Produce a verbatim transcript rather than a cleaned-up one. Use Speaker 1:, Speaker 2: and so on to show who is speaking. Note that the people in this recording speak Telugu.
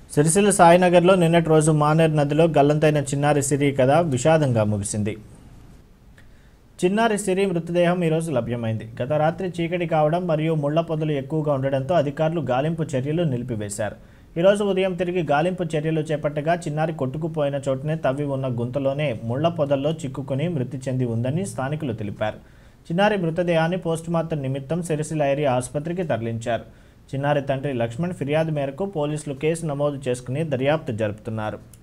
Speaker 1: సిరిసిల్ల సాయినగర్లో నిన్నటి రోజు మానేర్ నదిలో గల్లంతైన చిన్నారి సిరి కథ విషాదంగా ముగిసింది. చిన్నారి సిరి మృతదేహం ఈరోజు లభ్యమైంది. గత రాత్రి చీకటి కావడం మరియు ముళ్ల పొదలు ఎక్కువగా ఉండడంతో అధికారులు గాలింపు చర్యలు నిలిపివేశారు. ఈరోజు ఉదయం తిరిగి గాలింపు చర్యలు చేపట్టగా చిన్నారి కొట్టుకుపోయిన చోటునే తవ్వి ఉన్న గుంతలోనే ముళ్ల పొదల్లో చిక్కుకుని మృతి చెంది ఉందని స్థానికులు తెలిపారు. చిన్నారి మృతదేహాన్ని పోస్టుమార్టం నిమిత్తం సిరిసిల్ల ఏరియా ఆసుపత్రికి తరలించారు. చిన్నారి తండ్రి లక్ష్మణ్ ఫిర్యాదు మేరకు పోలీసులు కేసు నమోదు చేసుకుని దర్యాప్తు జరుపుతున్నారు.